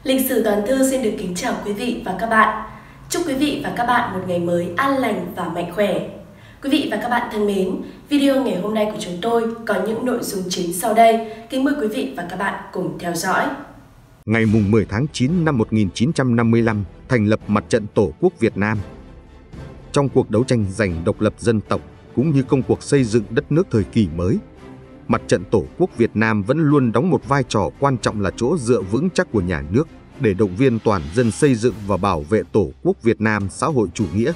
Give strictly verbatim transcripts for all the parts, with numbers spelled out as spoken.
Lịch sử toàn thư xin được kính chào quý vị và các bạn. Chúc quý vị và các bạn một ngày mới an lành và mạnh khỏe. Quý vị và các bạn thân mến, video ngày hôm nay của chúng tôi có những nội dung chính sau đây. Kính mời quý vị và các bạn cùng theo dõi. Ngày mười tháng chín năm một nghìn chín trăm năm mươi lăm, thành lập Mặt trận Tổ quốc Việt Nam. Trong cuộc đấu tranh giành độc lập dân tộc cũng như công cuộc xây dựng đất nước thời kỳ mới, Mặt trận Tổ quốc Việt Nam vẫn luôn đóng một vai trò quan trọng là chỗ dựa vững chắc của nhà nước để động viên toàn dân xây dựng và bảo vệ Tổ quốc Việt Nam xã hội chủ nghĩa.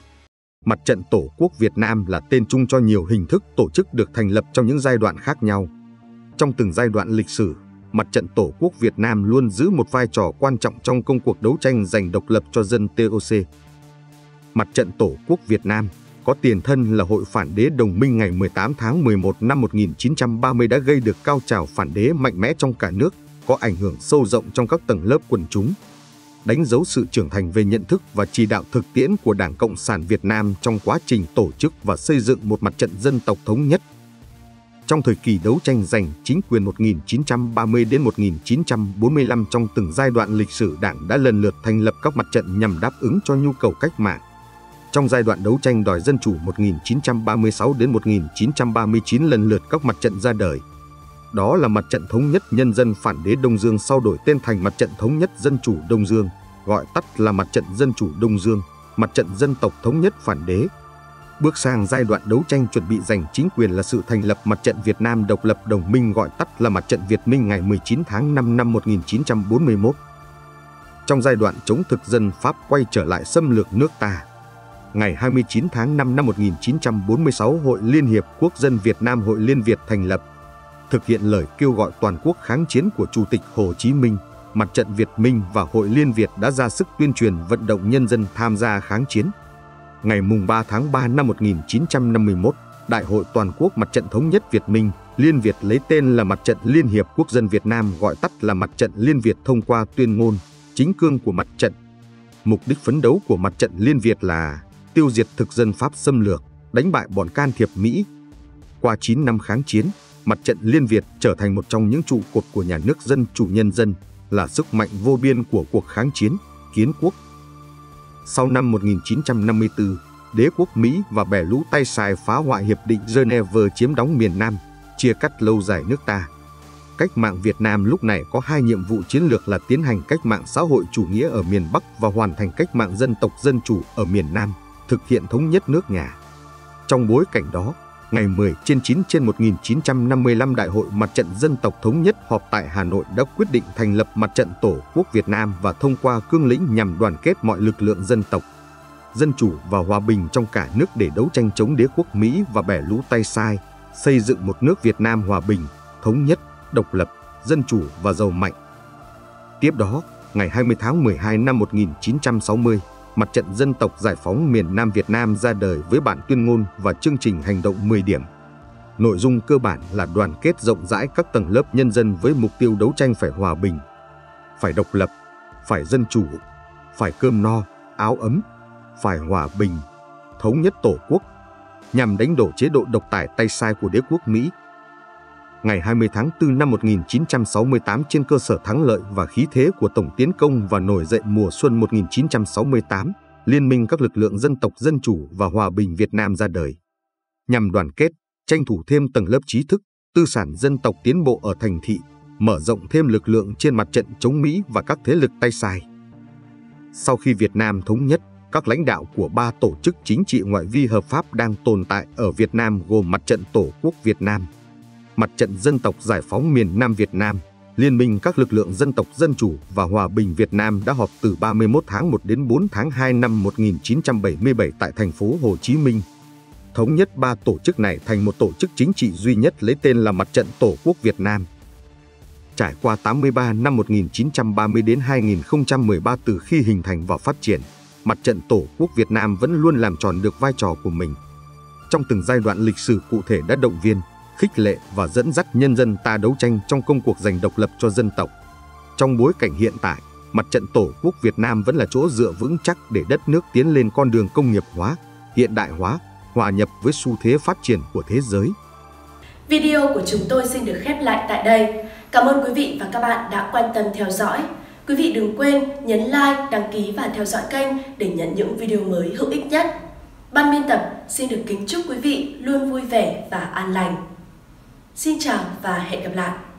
Mặt trận Tổ quốc Việt Nam là tên chung cho nhiều hình thức tổ chức được thành lập trong những giai đoạn khác nhau. Trong từng giai đoạn lịch sử, Mặt trận Tổ quốc Việt Nam luôn giữ một vai trò quan trọng trong công cuộc đấu tranh giành độc lập cho dân tê ô xê. Mặt trận Tổ quốc Việt Nam có tiền thân là Hội Phản đế Đồng minh ngày mười tám tháng mười một năm một nghìn chín trăm ba mươi đã gây được cao trào phản đế mạnh mẽ trong cả nước, có ảnh hưởng sâu rộng trong các tầng lớp quần chúng, đánh dấu sự trưởng thành về nhận thức và chỉ đạo thực tiễn của Đảng Cộng sản Việt Nam trong quá trình tổ chức và xây dựng một mặt trận dân tộc thống nhất. Trong thời kỳ đấu tranh giành chính quyền một nghìn chín trăm ba mươi đến một nghìn chín trăm bốn mươi lăm, trong từng giai đoạn lịch sử, Đảng đã lần lượt thành lập các mặt trận nhằm đáp ứng cho nhu cầu cách mạng. Trong giai đoạn đấu tranh đòi dân chủ một nghìn chín trăm ba mươi sáu đến một nghìn chín trăm ba mươi chín, lần lượt các mặt trận ra đời. Đó là Mặt trận Thống nhất Nhân dân Phản đế Đông Dương, sau đổi tên thành Mặt trận Thống nhất Dân chủ Đông Dương, gọi tắt là Mặt trận Dân chủ Đông Dương, Mặt trận Dân tộc Thống nhất Phản đế. Bước sang giai đoạn đấu tranh chuẩn bị giành chính quyền là sự thành lập Mặt trận Việt Nam Độc lập Đồng minh, gọi tắt là Mặt trận Việt Minh, ngày mười chín tháng năm năm một nghìn chín trăm bốn mươi mốt. Trong giai đoạn chống thực dân Pháp quay trở lại xâm lược nước ta, ngày hai mươi chín tháng năm năm một nghìn chín trăm bốn mươi sáu, Hội Liên hiệp Quốc dân Việt Nam, Hội Liên Việt thành lập. Thực hiện lời kêu gọi toàn quốc kháng chiến của Chủ tịch Hồ Chí Minh, Mặt trận Việt Minh và Hội Liên Việt đã ra sức tuyên truyền vận động nhân dân tham gia kháng chiến. Ngày ba tháng ba năm một nghìn chín trăm năm mươi mốt, Đại hội Toàn quốc Mặt trận Thống nhất Việt Minh, Liên Việt lấy tên là Mặt trận Liên hiệp Quốc dân Việt Nam, gọi tắt là Mặt trận Liên Việt, thông qua tuyên ngôn, chính cương của mặt trận. Mục đích phấn đấu của Mặt trận Liên Việt là tiêu diệt thực dân Pháp xâm lược, đánh bại bọn can thiệp Mỹ. Qua chín năm kháng chiến, Mặt trận Liên Việt trở thành một trong những trụ cột của nhà nước dân chủ nhân dân, là sức mạnh vô biên của cuộc kháng chiến, kiến quốc. Sau năm một nghìn chín trăm năm mươi tư, đế quốc Mỹ và bè lũ tay sai phá hoại Hiệp định Geneva, chiếm đóng miền Nam, chia cắt lâu dài nước ta. Cách mạng Việt Nam lúc này có hai nhiệm vụ chiến lược là tiến hành cách mạng xã hội chủ nghĩa ở miền Bắc và hoàn thành cách mạng dân tộc dân chủ ở miền Nam, thực hiện thống nhất nước nhà. Trong bối cảnh đó, ngày mười trên chín trên một nghìn chín trăm năm mươi lăm, Đại hội Mặt trận Dân tộc Thống nhất họp tại Hà Nội đã quyết định thành lập Mặt trận Tổ quốc Việt Nam và thông qua cương lĩnh nhằm đoàn kết mọi lực lượng dân tộc, dân chủ và hòa bình trong cả nước để đấu tranh chống đế quốc Mỹ và bè lũ tay sai, xây dựng một nước Việt Nam hòa bình, thống nhất, độc lập, dân chủ và giàu mạnh. Tiếp đó, ngày hai mươi tháng mười hai năm một nghìn chín trăm sáu mươi, Mặt trận Dân tộc Giải phóng miền Nam Việt Nam ra đời với bản tuyên ngôn và chương trình hành động mười điểm. Nội dung cơ bản là đoàn kết rộng rãi các tầng lớp nhân dân với mục tiêu đấu tranh phải hòa bình, phải độc lập, phải dân chủ, phải cơm no, áo ấm, phải hòa bình, thống nhất Tổ quốc, nhằm đánh đổ chế độ độc tài tay sai của đế quốc Mỹ. Ngày hai mươi tháng tư năm một nghìn chín trăm sáu mươi tám, trên cơ sở thắng lợi và khí thế của tổng tiến công và nổi dậy mùa xuân một nghìn chín trăm sáu mươi tám, Liên minh các lực lượng dân tộc dân chủ và hòa bình Việt Nam ra đời, nhằm đoàn kết, tranh thủ thêm tầng lớp trí thức, tư sản dân tộc tiến bộ ở thành thị, mở rộng thêm lực lượng trên mặt trận chống Mỹ và các thế lực tay sai. Sau khi Việt Nam thống nhất, các lãnh đạo của ba tổ chức chính trị ngoại vi hợp pháp đang tồn tại ở Việt Nam gồm Mặt trận Tổ quốc Việt Nam, Mặt trận Dân tộc Giải phóng miền Nam Việt Nam, Liên minh các lực lượng dân tộc dân chủ và hòa bình Việt Nam đã họp từ ba mươi mốt tháng một đến bốn tháng hai năm một nghìn chín trăm bảy mươi bảy tại thành phố Hồ Chí Minh. Thống nhất ba tổ chức này thành một tổ chức chính trị duy nhất lấy tên là Mặt trận Tổ quốc Việt Nam. Trải qua tám mươi ba năm một nghìn chín trăm ba mươi đến hai nghìn không trăm mười ba, từ khi hình thành và phát triển, Mặt trận Tổ quốc Việt Nam vẫn luôn làm tròn được vai trò của mình. Trong từng giai đoạn lịch sử cụ thể đã động viên, khích lệ và dẫn dắt nhân dân ta đấu tranh trong công cuộc giành độc lập cho dân tộc. Trong bối cảnh hiện tại, Mặt trận Tổ quốc Việt Nam vẫn là chỗ dựa vững chắc để đất nước tiến lên con đường công nghiệp hóa, hiện đại hóa, hòa nhập với xu thế phát triển của thế giới. Video của chúng tôi xin được khép lại tại đây. Cảm ơn quý vị và các bạn đã quan tâm theo dõi. Quý vị đừng quên nhấn like, đăng ký và theo dõi kênh để nhận những video mới hữu ích nhất. Ban biên tập xin được kính chúc quý vị luôn vui vẻ và an lành. Xin chào và hẹn gặp lại!